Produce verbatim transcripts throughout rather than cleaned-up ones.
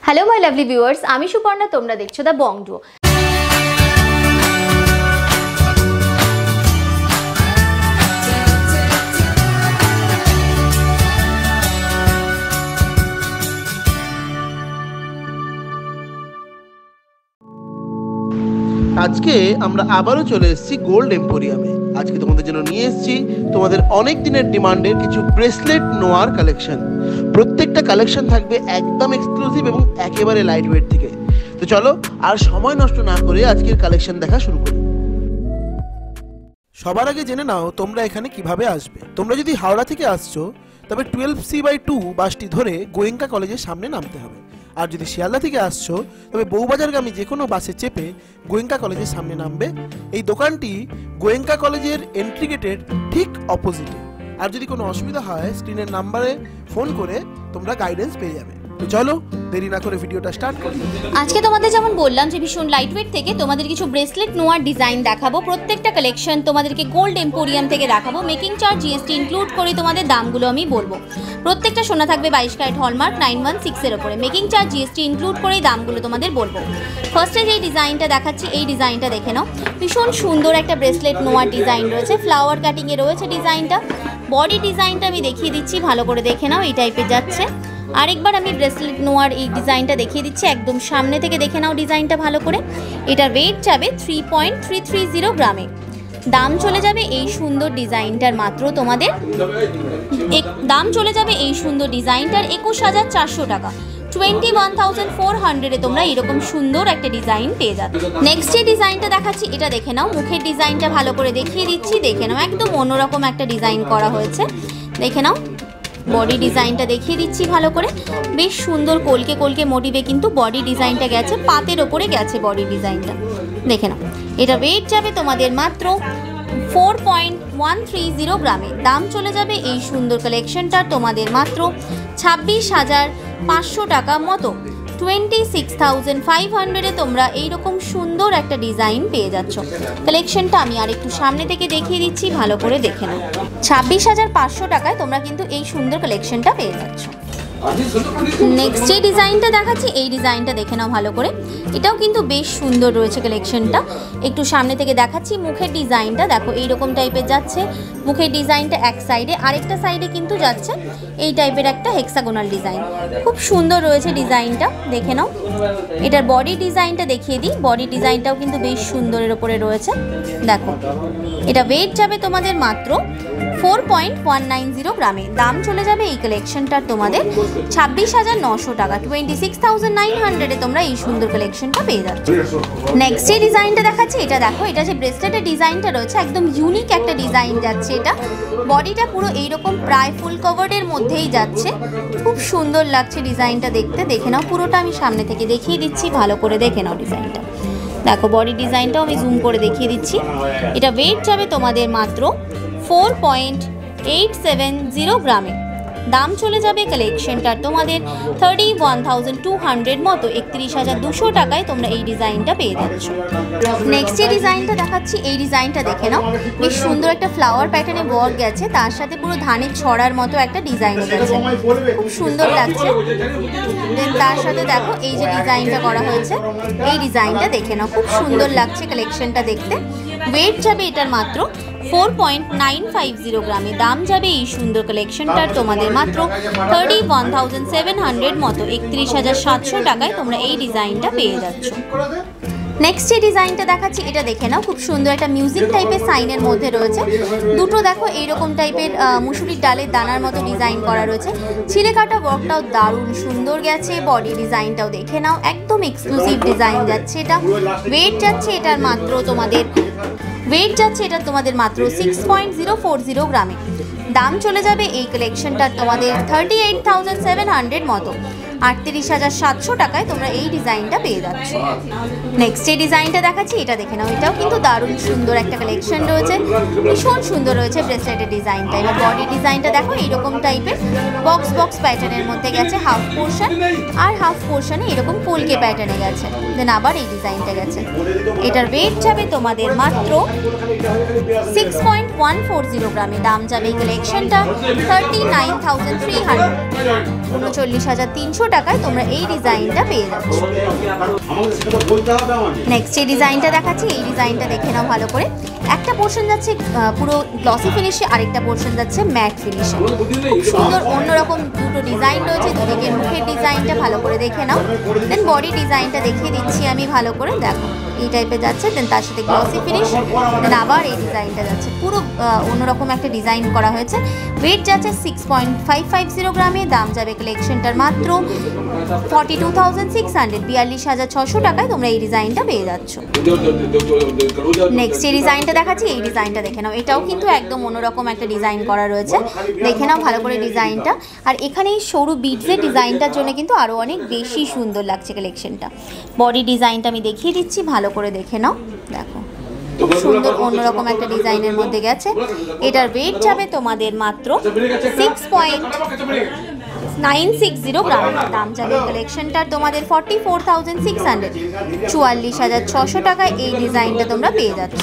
Hello my lovely viewers, आमी सुपर्णा, तोमरा देखछो दा बंग डुओ। आज के আমরা আবারও চলে এসেছি গোল্ড এম্পোরিয়ামে। আজকে তোমাদের জন্য নিয়ে এসেছি তোমাদের অনেক দিনের ডিমান্ডের কিছু ব্রেসলেট নোয়ার কালেকশন। প্রত্যেকটা কালেকশন থাকবে একদম এক্সক্লুসিভ এবং একেবারে লাইট ওয়েট থেকে। তো চলো আর সময় নষ্ট না করে আজকের কালেকশন দেখা শুরু করি। সবার আগে জেনে নাও তোমরা এখানে কিভাবে আসবে। তোমরা যদি হাওড়া থেকে আসছো তবে টুয়েলভ সি বাই টু বাসটি ধরে গোয়েঙ্কা কলেজের সামনে নামতে হবে। আর যদি শিয়ালদা থেকে আসছো তবে বউবাজারগামী যে কোনো বাসে চেপে গোয়েঙ্কা কলেজের সামনে নামবে। এই দোকানটি গোয়েঙ্কা কলেজের এন্ট্রি গেটের ঠিক অপোজিটে। আর যদি কোনো অসুবিধা হয় স্ক্রিনের নাম্বারে ফোন করে তোমরা গাইডেন্স পেয়ে যাবে। তো চলো দেরি না করে ভিডিওটা স্টার্ট করি। আজকে তোমাদের যেমন বললাম যে ভীষণ লাইটওয়েট থেকে তোমাদের কিছু ব্রেসলেট নোয়ার ডিজাইন দেখাবো। প্রত্যেকটা কালেকশন তোমাদেরকে গোল্ড এম্পোরিয়াম থেকে দেখাবো। মেকিং চার্জ জিএসটি ইনক্লুড করে তোমাদের দামগুলো আমি বলবো। প্রত্যেকটা সোনা থাকবে বাইশ carat hallmark nine one six এর উপরে। মেকিং চার্জ জিএসটি ইনক্লুড করেই দামগুলো তোমাদের বলবো। ফার্স্টে যে ডিজাইনটা দেখাচ্ছি এই ডিজাইনটা দেখে নাও। ভীষণ সুন্দর একটা ব্রেসলেট নোয়ার ডিজাইন রয়েছে, ফ্লাওয়ার কাটিংয়ে রয়েছে ডিজাইনটা। বডি ডিজাইনটা আমি দেখিয়ে দিচ্ছি, ভালো করে দেখে নাও। এই টাইপের যাচ্ছে। আরেকবার আমি ব্রেসলেট নোয়ার এই ডিজাইনটা দেখিয়ে দিচ্ছি, একদম সামনে থেকে দেখে নাও ডিজাইনটা ভালো করে। এটার ওয়েট যাবে three point three three zero গ্রামে। দাম চলে যাবে এই সুন্দর ডিজাইনটার মাত্র তোমাদের দাম চলে যাবে এই সুন্দর ডিজাইনটার একুশ হাজার চারশো টাকা। টোয়েন্টি ওয়ান থাউজেন্ড ফোর হান্ড্রেডে তোমরা এরকম সুন্দর একটা ডিজাইন পেয়ে যাবে। নেক্সট যে ডিজাইনটা দেখাচ্ছি এটা দেখে নাও। মুখের ডিজাইনটা ভালো করে দেখিয়ে দিচ্ছি, দেখে নাও। একদম অন্যরকম একটা ডিজাইন করা হয়েছে, দেখে নাও। বডি ডিজাইনটা দেখিয়ে দিচ্ছি ভালো করে। বেশ সুন্দর কলকে কলকে মোটিভে কিন্তু বডি ডিজাইনটা গেছে, পাতের ওপরে গেছে বডি ডিজাইনটা, দেখে নাও। এটা ওয়েট যাবে তোমাদের মাত্র four point one three zero গ্রামে। দাম চলে যাবে এই সুন্দর কালেকশনটার তোমাদের মাত্র ছাব্বিশ হাজার পাঁচশো টাকা মতো। টোয়েন্টি সিক্স থাউজেন্ড ফাইভ হান্ড্রেডে তোমরা এইরকম সুন্দর একটা ডিজাইন পেয়ে যাচ্ছ। কালেকশনটা আমি আর একটু সামনে থেকে দেখিয়ে দিচ্ছি, ভালো করে দেখে নাও। ছাব্বিশ হাজার পাঁচশো টাকায় তোমরা কিন্তু এই সুন্দর কালেকশনটা পেয়ে যাচ্ছ। নেক্সট যে ডিজাইনটা দেখাচ্ছি এই ডিজাইনটা দেখে নাও ভালো করে। এটাও কিন্তু বেশ সুন্দর রয়েছে কালেকশনটা। একটু সামনে থেকে দেখাচ্ছি। মুখের ডিজাইনটা দেখো এইরকম টাইপের যাচ্ছে। মুখের ডিজাইনটা এক সাইডে, আরেকটা সাইডে কিন্তু যাচ্ছে এই টাইপের একটা হেক্সাগোনাল ডিজাইন। খুব সুন্দর রয়েছে ডিজাইনটা, দেখে নাও। এটার বডি ডিজাইনটা দেখিয়ে দিই। বডি ডিজাইনটাও কিন্তু বেশ সুন্দরের ওপরে রয়েছে, দেখো। এটা ওয়েট যাবে তোমাদের মাত্র four point one nine zero গ্রামে। দাম চলে যাবে এই কালেকশনটার তোমাদের ছাব্বিশ হাজার নশো টাকা। টোয়েন্টি সিক্স থাউজেন্ড নাইন হান্ড্রেডে তোমরা এই সুন্দর কালেকশনটা পেয়ে যাচ্ছ। নেক্সট যে ডিজাইনটা দেখাচ্ছি এটা দেখো। এটা যে ব্রেসলেটের ডিজাইনটা রয়েছে একদম ইউনিক একটা ডিজাইন যাচ্ছে। এটা বডিটা পুরো এইরকম প্রায় ফুল কভারের মধ্যেই যাচ্ছে। খুব সুন্দর লাগছে ডিজাইনটা দেখতে, দেখে নাও। পুরোটা আমি সামনে থেকে দেখিয়ে দিচ্ছি, ভালো করে দেখে নাও ডিজাইনটা। দেখো বডি ডিজাইনটাও আমি জুম করে দেখিয়ে দিচ্ছি। এটা ওয়েট যাবে তোমাদের মাত্র four point eight seven zero গ্রামে। দাম চলে যাবে কালেকশনটার তোমাদের thirty one thousand two hundred মতো। একত্রিশ হাজার দুশো টাকায় তোমরা এই ডিজাইনটা পেয়ে যাচ্ছ। নেক্সট যে ডিজাইনটা দেখাচ্ছি এই ডিজাইনটা দেখে নাও। বেশ সুন্দর একটা ফ্লাওয়ার প্যাটার্নে ওয়ার্ক গেছে, তার সাথে পুরো ধানের ছড়ার মতো একটা ডিজাইন গেছে, খুব সুন্দর লাগছে। দেন তার সাথে দেখো এই যে ডিজাইনটা করা হয়েছে এই ডিজাইনটা দেখে নাও। খুব সুন্দর লাগছে কালেকশনটা দেখতে। ওয়েট যাবে এটার মাত্র four point nine five zero গ্রামে। দাম যাবে এই সুন্দর কালেকশনটার তোমাদের মাত্র thirty one thousand seven hundred মতো। একত্রিশ হাজার সাতশো টাকায় তোমরা এই ডিজাইনটা পেয়ে যাচ্ছ। নেক্সট যে ডিজাইনটা দেখাচ্ছি এটা দেখে নাও। খুব সুন্দর একটা মিউজিক টাইপের সাইনের মধ্যে রয়েছে। দুটো দেখো এইরকম টাইপের মুসুরির ডালের দানার মতো ডিজাইন করা রয়েছে। ছিলে কাটা ওয়ার্কটাও দারুণ সুন্দর গেছে। বডি ডিজাইনটাও দেখে নাও, একদম এক্সক্লুসিভ ডিজাইন যাচ্ছে এটা। ওয়েট যাচ্ছে এটার মাত্র তোমাদের ওয়েট যাচ্ছে এটা তোমাদের মাত্র six point zero four zero গ্রামে। দাম চলে যাবে এই কালেকশনটার তোমাদের thirty eight thousand seven hundred মতো। আটত্রিশ হাজার সাতশো টাকায় তোমরা এই ডিজাইনটা পেয়ে যাচ্ছ। নেক্সট যে ডিজাইনটা দেখাচ্ছি এটা দেখে নাও। এটাও কিন্তু দারুণ সুন্দর একটা কালেকশন রয়েছে, ভীষণ সুন্দর রয়েছে ব্রেসলেটের ডিজাইনটা। এবার বডি ডিজাইনটা দেখো এইরকম টাইপের বক্স বক্স প্যাটার্নের মধ্যে গেছে, হাফ পোর্শন আর হাফ পোর্শনে এরকম কলকে প্যাটার্নে গেছে। দেন আবার এই ডিজাইনটা গেছে। এটার ওয়েট যাবে তোমাদের মাত্র six point one four zero গ্রামে। দাম যাবে এই কালেকশনটা thirty nine thousand three hundred উনচল্লিশ হাজার তিনশো টাকায় তোমরা এই ডিজাইনটা পেয়ে যাচ্ছ। নেক্সট এই ডিজাইনটা দেখাচ্ছি, এই ডিজাইনটা দেখে নাও ভালো করে। একটা পোর্শন যাচ্ছে পুরো গ্লসি ফিনিশে, আরেকটা পোর্শন যাচ্ছে ম্যাট ফিনিশে। খুব সুন্দর অন্যরকম দুটো ডিজাইন রয়েছে, দুদিকে মুখের ডিজাইনটা ভালো করে দেখে নাও। দেন বডি ডিজাইনটা দেখিয়ে দিচ্ছি আমি ভালো করে, দেখো এই টাইপের যাচ্ছে। দেন তার সাথে গ্লসি ফিনিশ, দেন আবার এই ডিজাইনটা যাচ্ছে, পুরো অন্যরকম একটা ডিজাইন করা হয়েছে। ওয়েট যাচ্ছে six point five five zero গ্রামে, দাম যাবে কালেকশনটার মাত্র forty two thousand six hundred বিয়াল্লিশ হাজার ছশো টাকায় তোমরা এই ডিজাইনটা পেয়ে যাচ্ছ। নেক্সট এই ডিজাইনটা দেখাচ্ছি, এই ডিজাইনটা দেখে নাও। এটাও কিন্তু একদম অন্যরকম একটা ডিজাইন করা রয়েছে, দেখে নাও ভালো করে ডিজাইনটা। আর এখানে এই সরু বিডসের ডিজাইনটার জন্য কিন্তু আরও অনেক বেশি সুন্দর লাগছে কালেকশনটা। বডি ডিজাইনটা আমি দেখিয়ে দিচ্ছি, ভালো করে দেখে নাও, দেখো খুব সুন্দর অন্যরকম একটা ডিজাইনের মধ্যে গেছে। এটার ওয়েট যাবে তোমাদের মাত্র six point nine six zero gram, দাম যাবে কালেকশনটার তোমাদের forty four thousand six hundred চুয়াল্লিশ হাজার ছশো টাকায় এই ডিজাইনটা তোমরা পেয়ে যাচ্ছ।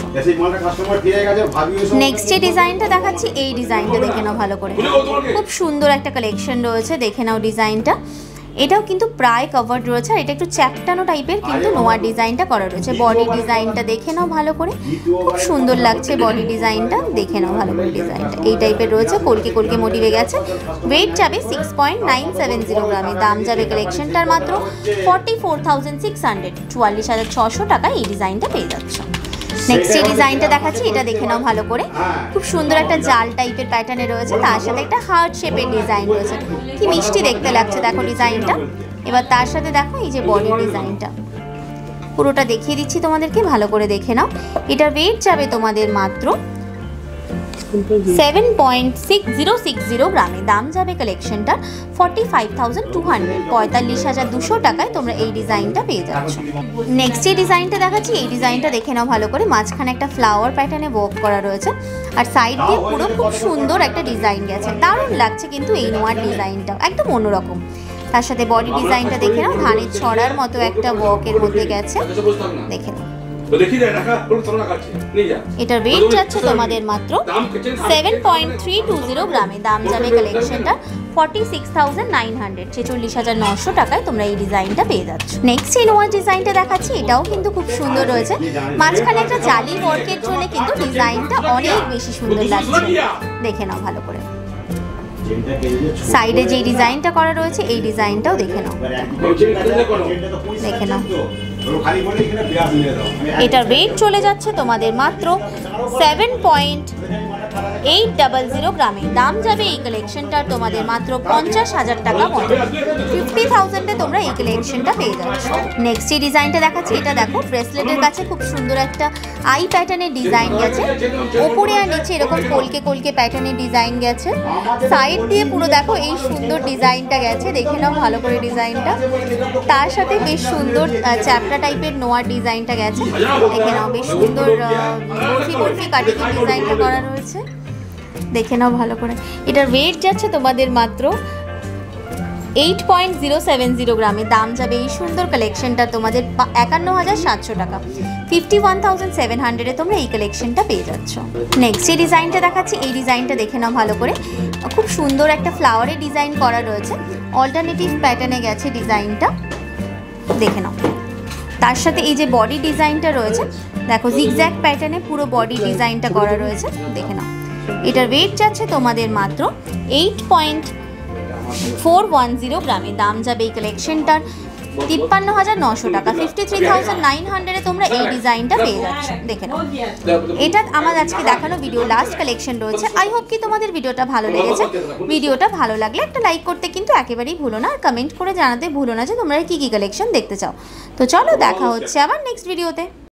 নেক্সট যে ডিজাইনটা দেখাচ্ছি, এই ডিজাইনটা দেখে নাও ভালো করে, খুব সুন্দর একটা কালেকশন রয়েছে, দেখে নাও ডিজাইনটা। এটাও কিন্তু প্রায় কভার্ড রয়েছে, আর এটা একটু চ্যাপটানো টাইপের কিন্তু নোয়ার ডিজাইনটা করা রয়েছে। বডি ডিজাইনটা দেখে নাও ভালো করে, খুব সুন্দর লাগছে বডি ডিজাইনটা, দেখে নাও ভালো করে ডিজাইনটা এই টাইপের রয়েছে, কলকে কলকে মোটিভে গেছে। ওয়েট যাবে six point nine seven zero গ্রামে, দাম যাবে কালেকশনটার মাত্র forty four thousand six hundred চুয়াল্লিশ হাজার ছশো টাকায় এই ডিজাইনটা পেয়ে যাচ্ছ। নেক্সট এই ডিজাইনটা দেখাচ্ছি, এটা দেখে নাও ভালো করে, খুব সুন্দর একটা জাল টাইপের প্যাটার্নে রয়েছে, তার সাথে একটা হার্ট শেপের ডিজাইন রয়েছে, কি মিষ্টি দেখতে লাগছে দেখো ডিজাইনটা। এবার তার সাথে দেখো এই যে বডি ডিজাইনটা, পুরোটা দেখিয়ে দিচ্ছি তোমাদেরকে, ভালো করে দেখে নাও। এটার ওয়েট যাবে তোমাদের মাত্র seven point six zero six zero গ্রামে, দাম যাবে কালেকশনটা forty five thousand two hundred পঁয়তাল্লিশ হাজার দুশো টাকায় তোমরা এই ডিজাইনটা পেয়ে যাচ্ছ। নেক্সট এই ডিজাইনটা দেখাচ্ছি, এই ডিজাইনটা দেখে নাও ভালো করে, মাঝখানে একটা ফ্লাওয়ার প্যাটার্নে ওয়ার্ক করা রয়েছে, আর সাইড দিয়ে পুরো খুব সুন্দর একটা ডিজাইন গেছে, দারুণ লাগছে কিন্তু এই নোয়ার ডিজাইনটা একদম অন্যরকম। তার সাথে বডি ডিজাইনটা দেখে নাও, ধানের ছড়ার মতো একটা ওয়ার্কের মধ্যে গেছে, দেখে নাও। এটার ওয়েট যাচ্ছে তোমাদের মাত্র seven point three two zero গ্রামে, দাম যাবে কালেকশনটা forty six thousand nine hundred ছেচল্লিশ হাজার নশো টাকায় তোমরা এই ডিজাইনটা পেয়ে যাচ্ছ। নেক্সট এই নোয়ার ডিজাইনটা দেখাচ্ছি, এটাও কিন্তু খুব সুন্দর রয়েছে, মাঝখানে একটা জালি ওয়ার্কের জন্য কিন্তু ডিজাইনটা অনেক বেশি সুন্দর লাগছে, দেখে নাও ভালো করে। সাইডে যে ডিজাইনটা করা রয়েছে এই ডিজাইনটাও দেখে নাও, দেখে নাও। এটার ওয়েট চলে যাচ্ছে তোমাদের মাত্র seven point eight double zero গ্রামে, দাম যাবে এই কালেকশনটার তোমাদের মাত্র পঞ্চাশ হাজার টাকা মতো, ফিফটি থাউজেন্ডে তোমরা এই কালেকশনটা পেয়ে যাচ্ছ। নেক্সট এই ডিজাইনটা দেখাচ্ছি, এটা দেখো ব্রেসলেটের কাছে খুব সুন্দর একটা আই প্যাটার্নের ডিজাইন গেছে, ওপরে আর নিচে এরকম কলকে কলকে প্যাটার্নের ডিজাইন গেছে, সাইড দিয়ে পুরো দেখো এই সুন্দর ডিজাইনটা গেছে, দেখে নাও ভালো করে ডিজাইনটা। তার সাথে বেশ সুন্দর চ্যাপটা টাইপের নোয়ার ডিজাইনটা গেছে, দেখে নাও বেশ সুন্দর বরফি বরফি কাটিং ডিজাইনটা করা রয়েছে, দেখে নাও ভালো করে। এটার ওয়েট যাচ্ছে তোমাদের মাত্র eight point zero seven zero গ্রামে, দাম যাবে এই সুন্দর কালেকশনটা তোমাদের একান্ন হাজার সাতশো টাকা, ফিফটি ওয়ান থাউজেন্ড সেভেন হান্ড্রেডে তোমরা এই কালেকশনটা পেয়ে যাচ্ছ। নেক্সট এই ডিজাইনটা দেখাচ্ছি, এই ডিজাইনটা দেখে নাও ভালো করে, খুব সুন্দর একটা ফ্লাওয়ারের ডিজাইন করা রয়েছে, অল্টারনেটিভ প্যাটার্নে গেছে ডিজাইনটা, দেখে নাও। তার সাথে এই যে বডি ডিজাইনটা রয়েছে দেখো জিগজ্যাগ প্যাটার্নে পুরো বডি ডিজাইনটা করা রয়েছে, দেখে নাও। এটার ওয়েট যাচ্ছে তোমাদের মাত্র eight point four one zero গ্রামে, দাম যাবে এই কালেকশনটার তিপ্পান্ন হাজার নশো টাকা, ফিফটি থ্রি থাউজেন্ড নাইন হান্ড্রেডে তোমরা এই ডিজাইনটা পেয়ে যাচ্ছ, দেখে নাও। এটা আমার আজকে দেখানো ভিডিও লাস্ট কালেকশন রয়েছে। আই হোপ কি তোমাদের ভিডিওটা ভালো লেগেছে। ভিডিওটা ভালো লাগলে একটা লাইক করতে কিন্তু একেবারেই ভুলো না, আর কমেন্ট করে জানাতে ভুলো না যে তোমরা কী কী কালেকশন দেখতে চাও। তো চলো দেখা হচ্ছে আবার নেক্সট ভিডিওতে।